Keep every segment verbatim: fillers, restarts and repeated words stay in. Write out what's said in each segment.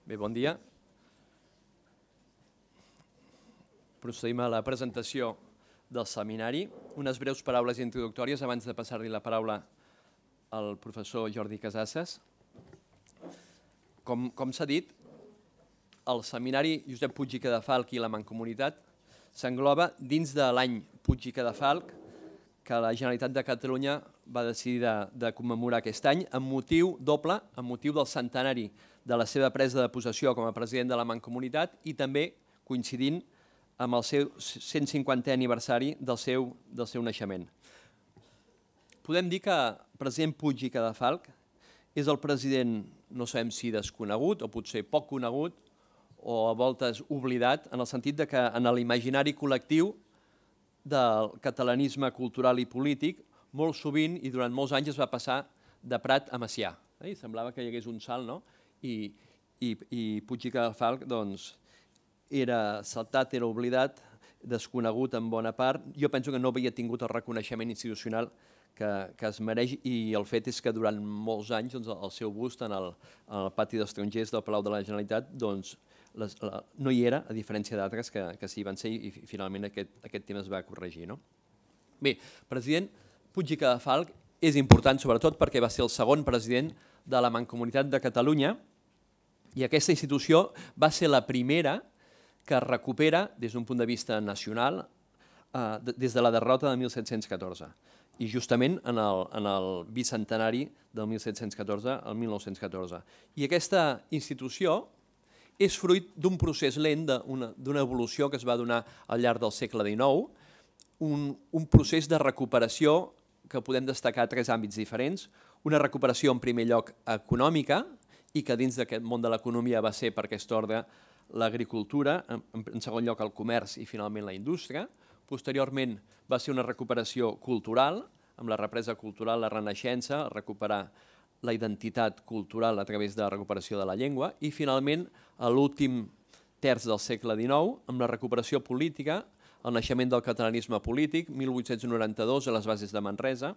Bé, bon dia. Procedim a la presentació del seminari. Unes breus paraules introductòries abans de passar-li la paraula al professor Jordi Casasses. Com, com s'ha dit, el seminari Josep Puig i Cadafalch i la Mancomunitat s'engloba dins de l'any Puig i Cadafalch que la Generalitat de Catalunya va decidir de, de commemorar aquest any amb motiu doble, amb motiu del centenari de la seva presa de possessió com a president de la Mancomunitat i també coincidint amb el seu cent cinquantè aniversari del seu, del seu naixement. Podem dir que el president Puig i Cadafalch és el president, no sabem si desconegut o potser poc conegut o a voltes oblidat, en el sentit de que en l'imaginari col·lectiu del catalanisme cultural i polític molt sovint i durant molts anys es va passar de Prat a Macià. I semblava que hi hagués un salt, no? I, i, i Puig i Cadafalch doncs, era saltat, era oblidat, desconegut en bona part. Jo penso que no havia tingut el reconeixement institucional que, que es mereix i el fet és que durant molts anys doncs, el seu bust en el, en el pati d'estrangers del Palau de la Generalitat doncs, les, la, no hi era, a diferència d'altres que, que sí van ser i finalment aquest, aquest tema es va corregir. No? Bé, president Puig i Cadafalch és important sobretot perquè va ser el segon president de la Mancomunitat de Catalunya i aquesta institució va ser la primera que es recupera des d'un punt de vista nacional eh, des de la derrota de mil set-cents catorze i justament en el, en el bicentenari del mil set-cents catorze al mil nou-cents catorze. I aquesta institució és fruit d'un procés lent, d'una evolució que es va donar al llarg del segle dinou, un, un procés de recuperació que podem destacar tres àmbits diferents. Una recuperació en primer lloc econòmica i que dins d'aquest món de l'economia va ser per aquest ordre l'agricultura, en segon lloc el comerç i finalment la indústria. Posteriorment va ser una recuperació cultural, amb la represa cultural, la renaixença, recuperar la identitat cultural a través de la recuperació de la llengua i finalment a l'últim terç del segle dinou amb la recuperació política, el naixement del catalanisme polític, mil vuit-cents noranta-dos a les bases de Manresa,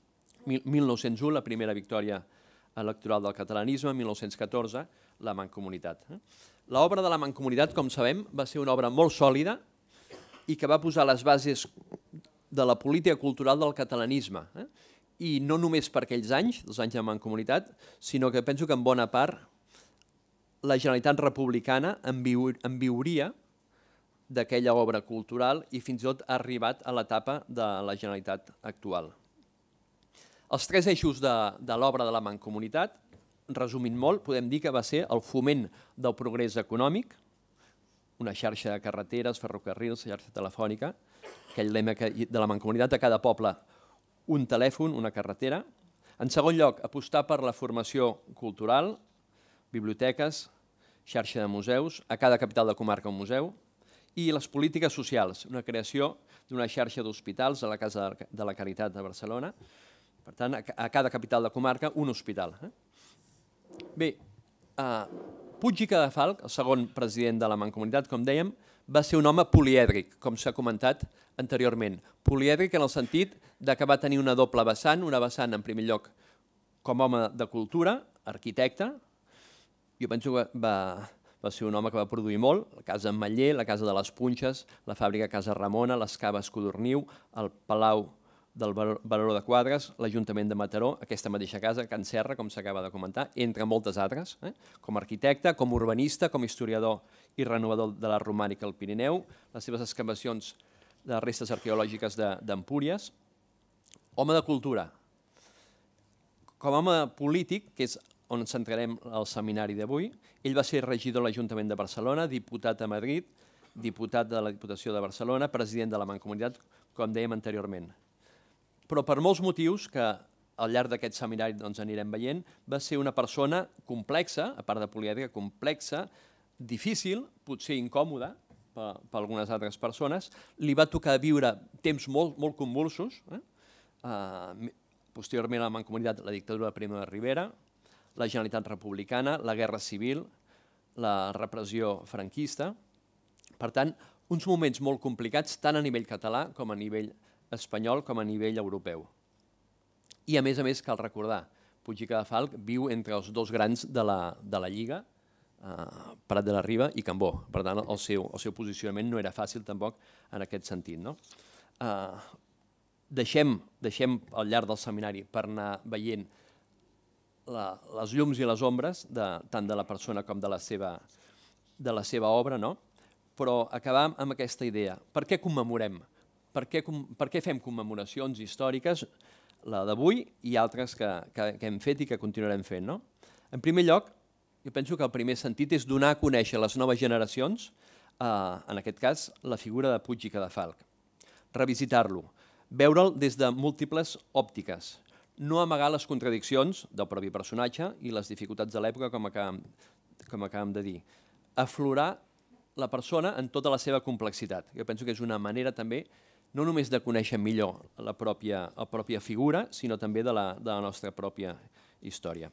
mil nou-cents u la primera victòria electoral del catalanisme, mil nou-cents catorze la Mancomunitat. L'obra de la Mancomunitat, com sabem, va ser una obra molt sòlida i que va posar les bases de la política cultural del catalanisme. I no només per aquells anys, els anys de Mancomunitat, sinó que penso que en bona part la Generalitat republicana en viuria d'aquella obra cultural i fins i tot ha arribat a l'etapa de la Generalitat actual. Els tres eixos de, de l'obra de la Mancomunitat, resumint molt, podem dir que va ser el foment del progrés econòmic, una xarxa de carreteres, ferrocarrils, xarxa telefònica, aquell lema que, de la Mancomunitat a cada poble un telèfon, una carretera. En segon lloc, apostar per la formació cultural, biblioteques, xarxa de museus, a cada capital de comarca un museu, i les polítiques socials, una creació d'una xarxa d'hospitals a la Casa de la Caritat de Barcelona. Per tant, a cada capital de comarca un hospital. Bé, Puig i Cadafalch, el segon president de la Mancomunitat, com dèiem, va ser un home polièdric, com s'ha comentat anteriorment. Polièdric en el sentit que va tenir una doble vessant, una vessant en primer lloc com a home de cultura, arquitecte. Jo penso que va, va ser un home que va produir molt, la Casa Ametller, la Casa de les Punxes, la fàbrica Casa Ramona, les Caves Codorniu, el Palau del Baró de Quadres, l'Ajuntament de Mataró, aquesta mateixa casa, Can Serra, com s'acaba de comentar, entre moltes altres, eh? Com a arquitecte, com a urbanista, com a historiador i renovador de la romànica al Pirineu, les seves excavacions de restes arqueològiques d'Empúries. Home de cultura. Com a home polític, que és on ens centrarem al seminari d'avui, ell va ser regidor de l'Ajuntament de Barcelona, diputat a Madrid, diputat de la Diputació de Barcelona, president de la Mancomunitat, com dèiem anteriorment. Però per molts motius que al llarg d'aquest seminari doncs, anirem veient, va ser una persona complexa, a part de polièdrica, complexa, difícil, potser incòmoda per, per algunes altres persones. Li va tocar viure temps molt, molt convulsos. Eh? Uh, posteriorment a la Mancomunitat, la dictadura de Primo de Rivera, la Generalitat republicana, la Guerra Civil, la repressió franquista. Per tant, uns moments molt complicats tant a nivell català com a nivell espanyol com a nivell europeu. I a més a més cal recordar, Puig i Cadafalch viu entre els dos grans de la, de la Lliga, Prat de la Riba i Cambó. Per tant, el seu posicionament no era fàcil tampoc en aquest sentit. Deixem al llarg del seminari per anar veient les llums i les ombres tant de la persona com de la seva obra, però acabar amb aquesta idea. Per què commemorem? Per què fem commemoracions històriques, la d'avui i altres que hem fet i que continuarem fent? En primer lloc, jo penso que el primer sentit és donar a conèixer a les noves generacions, en aquest cas, la figura de Puig i Cadafalch. Revisitar-lo, veure'l des de múltiples òptiques, no amagar les contradiccions del propi personatge i les dificultats de l'època, com acabem de dir. Aflorar la persona en tota la seva complexitat. Jo penso que és una manera també no només de conèixer millor la pròpia figura, sinó també de la nostra pròpia història.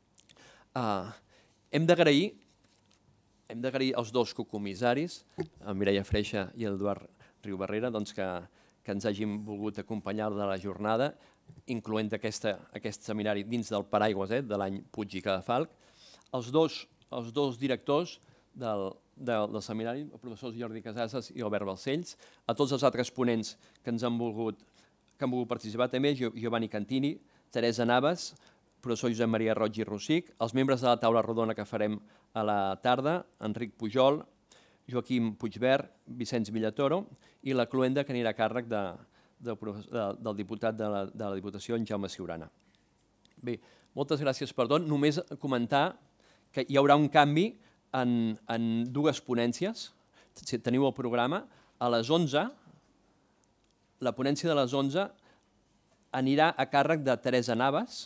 Hem d'agrair als dos cocomissaris, el Mireia Freixa i l'Eduard Riubarrera, que ens hagin volgut acompanyar de la jornada, incloent aquest seminari dins del paraigües de l'any Puig i Cadafalch. Els dos directors del seminari, el professor Jordi Casassas i Albert Balcells, a tots els altres ponents que han volgut participar també, Giovanni Cantini, Teresa Navas, professor Josep Maria Roig i Rossic, els membres de la taula rodona que farem a la tarda, Enric Pujol, Joaquim Puigvert, Vicenç Villatoro, i la cloenda que anirà a càrrec del diputat de la Diputació, en Jaume Ciurana. Bé, moltes gràcies per tot. Només comentar que hi haurà un canvi en dues ponències. Si teniu el programa, a les onze, la ponència de les onze anirà a càrrec de Teresa Navas,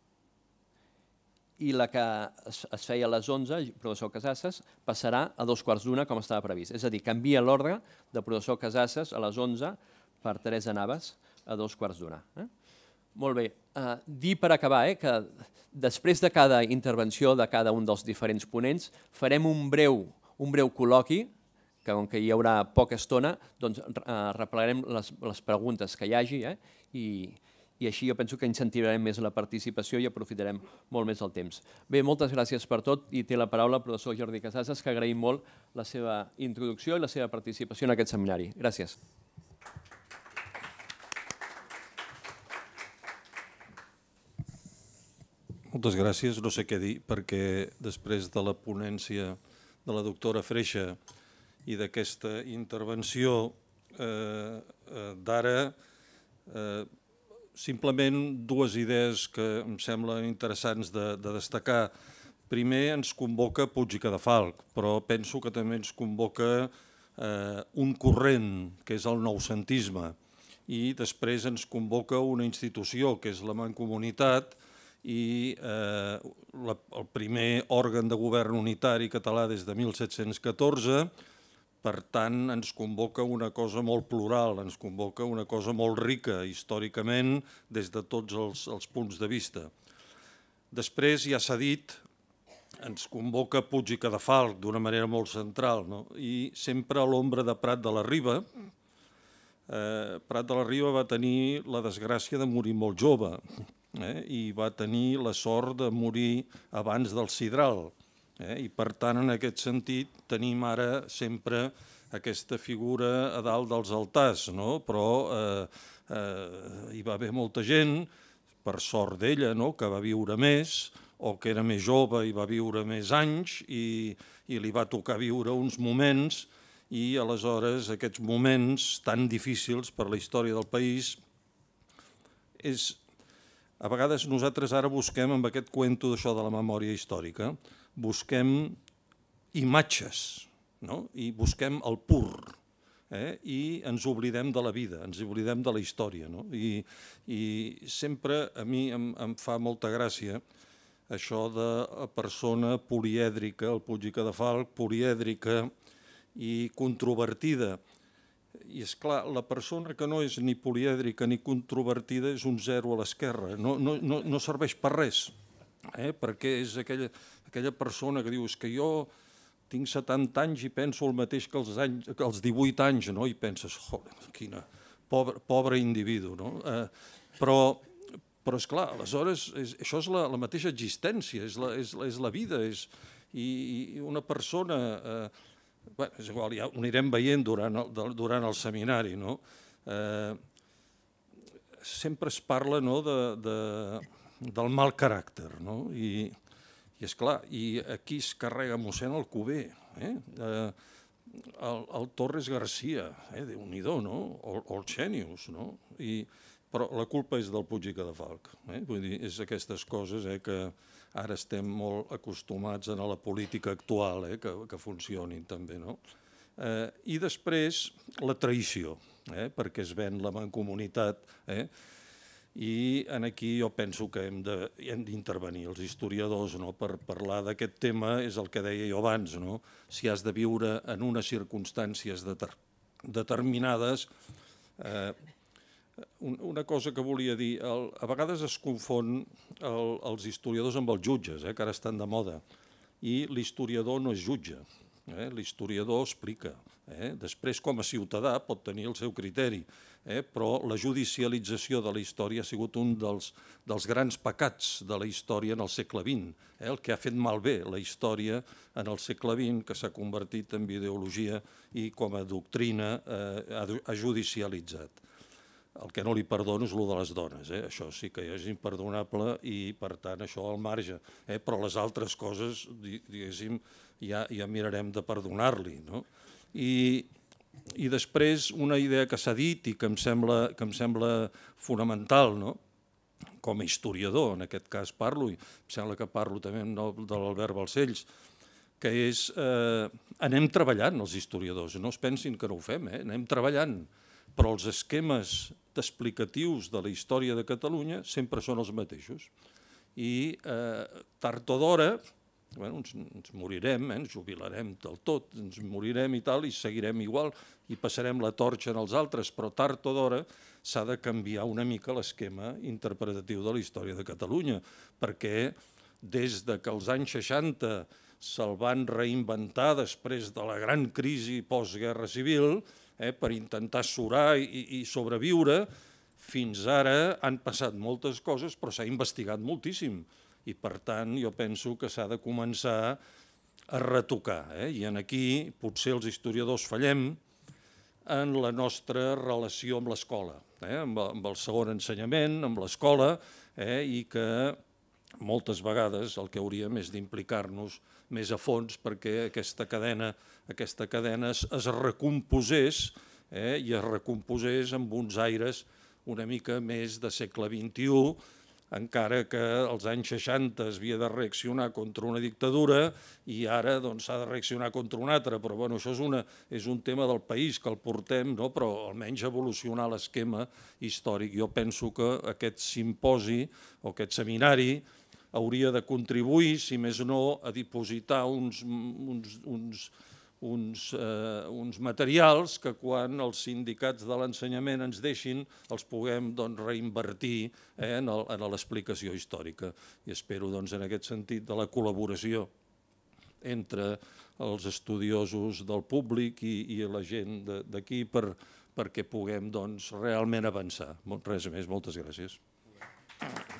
i la que es feia a les onze, el professor Casassas, passarà a dos quarts d'una, com estava previst. És a dir, canvia l'ordre del professor Casassas a les onze per Teresa Navas a dos quarts d'una. Molt bé. Dir per acabar que després de cada intervenció de cada un dels diferents ponents farem un breu col·loqui, que com que hi haurà poca estona, doncs replegarem les preguntes que hi hagi i així jo penso que incentivarem més la participació i aprofitarem molt més el temps. Bé, moltes gràcies per tot i té la paraula el professor Jordi Casassas, que agraïm molt la seva introducció i la seva participació en aquest seminari. Gràcies. Moltes gràcies. No sé què dir, perquè després de la ponència de la doctora Freixa i d'aquesta intervenció d'ara, simplement dues idees que em semblen interessants de destacar. Primer, ens convoca Puig i Cadafalch, però penso que també ens convoca un corrent, que és el noucentisme, i després ens convoca una institució, que és la Mancomunitat, i el primer òrgan de govern unitari català des de mil set-cents catorze. Per tant, ens convoca una cosa molt plural, ens convoca una cosa molt rica històricament des de tots els punts de vista. Després, ja s'ha dit, ens convoca Puig i Cadafalch d'una manera molt central i sempre a l'ombra de Prat de la Riba. Prat de la Riba va tenir la desgràcia de morir molt jove i va tenir la sort de morir abans del Sidral. I per tant, en aquest sentit, tenim ara sempre aquesta figura a dalt dels altars, però hi va haver molta gent, per sort d'ella, que va viure més o que era més jove i va viure més anys i li va tocar viure uns moments i aleshores aquests moments tan difícils per la història del país és... A vegades nosaltres ara busquem amb aquest cuento d'això de la memòria històrica, busquem imatges i busquem el pur i ens oblidem de la vida, ens oblidem de la història. I sempre a mi em fa molta gràcia això de la persona polièdrica, el Puig i Cadafalch, polièdrica i controvertida. I és clar, la persona que no és ni polièdrica ni controvertida és un zero a l'esquerra, no serveix per res, perquè és aquella persona que diu és que jo tinc setanta anys i penso el mateix que als divuit anys, i penses, joder, quina pobre individu. Però, és clar, aleshores, això és la mateixa existència, és la vida, i una persona, bé, és igual, ja ho anirem veient durant el seminari, no? Sempre es parla del mal caràcter, no? I és clar, i aquí es carrega mossèn Alcover, el Torres Garcia, Déu-n'hi-do, no? O el Xènius, no? Però la culpa és del Puig i Cadafalch. Vull dir, és aquestes coses que ara estem molt acostumats a la política actual, que funcionin també, no? I després la traïció, perquè es ven la mancomunitat, i aquí jo penso que hem d'intervenir els historiadors per parlar d'aquest tema, és el que deia jo abans, si has de viure en unes circumstàncies determinades. Una cosa que volia dir, a vegades es confon els historiadors amb els jutges, que ara estan de moda, i l'historiador no és jutge, l'historiador explica. Després, com a ciutadà, pot tenir el seu criteri, però la judicialització de la història ha sigut un dels grans pecats de la història en el segle vint, el que ha fet malbé la història en el segle vint, que s'ha convertit en ideologia i com a doctrina ha judicialitzat. El que no li perdono és el de les dones, això sí que és imperdonable i, per tant, això al marge. Però les altres coses, diguéssim, ja mirarem de perdonar-li. I després una idea que s'ha dit i que em sembla fonamental, com a historiador, en aquest cas parlo, i em sembla que parlo també de l'Albert Balcells, que és anem treballant els historiadors, no es pensin que no ho fem, anem treballant, però els esquemes explicatius de la història de Catalunya sempre són els mateixos. I tard o d'hora ens morirem, ens jubilarem del tot, ens morirem i tal, i seguirem igual, i passarem la torxa als altres, però tard o d'hora s'ha de canviar una mica l'esquema interpretatiu de la història de Catalunya, perquè des que els anys seixanta se'l van reinventar després de la gran crisi postguerra civil, per intentar surar i sobreviure, fins ara han passat moltes coses, però s'ha investigat moltíssim. I, per tant, jo penso que s'ha de començar a retocar. I aquí potser els historiadors fallem en la nostra relació amb l'escola, amb el segon ensenyament, amb l'escola, i que moltes vegades el que hauríem és d'implicar-nos més a fons perquè aquesta cadena aquesta cadena es recomposés i es recomposés amb uns aires una mica més de segle vint-i-u, encara que als anys seixanta es havia de reaccionar contra una dictadura i ara s'ha de reaccionar contra una altra, però això és un tema del país que el portem, però almenys evolucionar l'esquema històric. Jo penso que aquest simposi o aquest seminari hauria de contribuir, si més no, a dipositar uns uns materials que quan els sindicats de l'ensenyament ens deixin els puguem reinvertir en l'explicació històrica. I espero, en aquest sentit, de la col·laboració entre els estudiosos del públic i la gent d'aquí perquè puguem realment avançar. Res més, moltes gràcies.